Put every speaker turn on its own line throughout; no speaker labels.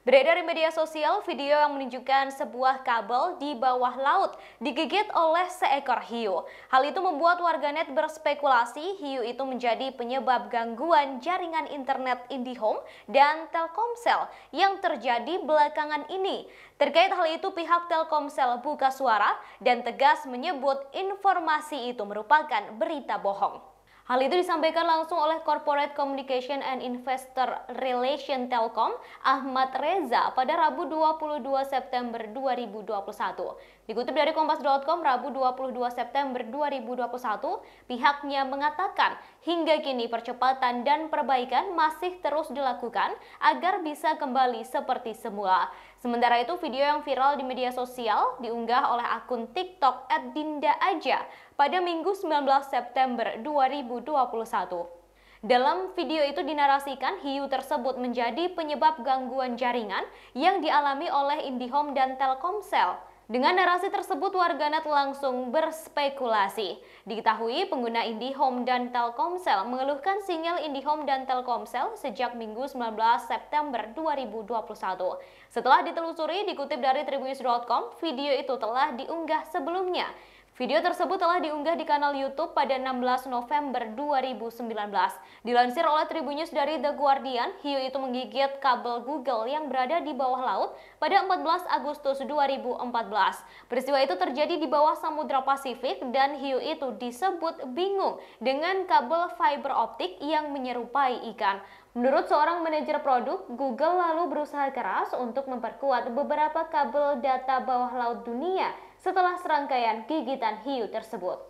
Beredar di media sosial video yang menunjukkan sebuah kabel di bawah laut digigit oleh seekor hiu. Hal itu membuat warganet berspekulasi hiu itu menjadi penyebab gangguan jaringan internet IndiHome dan Telkomsel yang terjadi belakangan ini. Terkait hal itu, pihak Telkomsel buka suara dan tegas menyebut informasi itu merupakan berita bohong. Hal itu disampaikan langsung oleh Corporate Communication and Investor Relation Telkom, Ahmad Reza, pada Rabu 22 September 2021. Dikutip dari Kompas.com, Rabu 22 September 2021, pihaknya mengatakan hingga kini percepatan dan perbaikan masih terus dilakukan agar bisa kembali seperti semula. Sementara itu, video yang viral di media sosial diunggah oleh akun TikTok @dinda_aja pada Minggu 19 September 2021. Dalam video itu dinarasikan hiu tersebut menjadi penyebab gangguan jaringan yang dialami oleh IndiHome dan Telkomsel. Dengan narasi tersebut, warganet langsung berspekulasi. Diketahui pengguna IndiHome dan Telkomsel mengeluhkan sinyal IndiHome dan Telkomsel sejak Minggu 19 September 2021. Setelah ditelusuri, dikutip dari tribunnews.com, video itu telah diunggah sebelumnya. Video tersebut telah diunggah di kanal YouTube pada 16 November 2019. Dilansir oleh Tribunnews dari The Guardian, hiu itu menggigit kabel Google yang berada di bawah laut pada 14 Agustus 2014. Peristiwa itu terjadi di bawah Samudra Pasifik dan hiu itu disebut bingung dengan kabel fiber optik yang menyerupai ikan. Menurut seorang manajer produk, Google lalu berusaha keras untuk memperkuat beberapa kabel data bawah laut dunia setelah serangkaian gigitan hiu tersebut.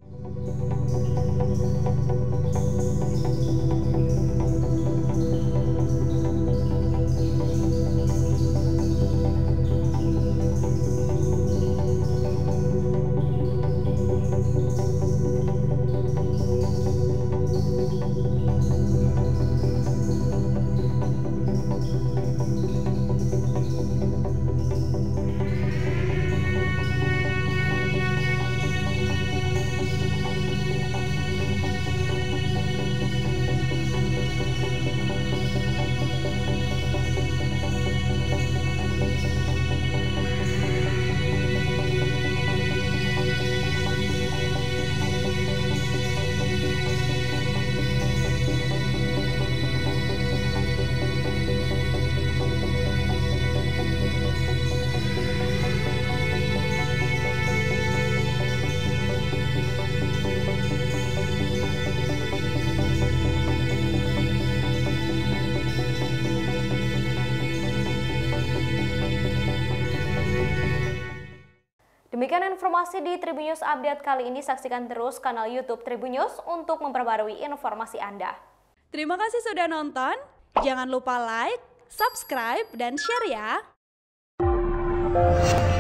Demikian informasi di Tribunnews Update kali ini. Saksikan terus kanal YouTube Tribunnews untuk memperbarui informasi Anda.
Terima kasih sudah nonton. Jangan lupa like, subscribe, dan share ya.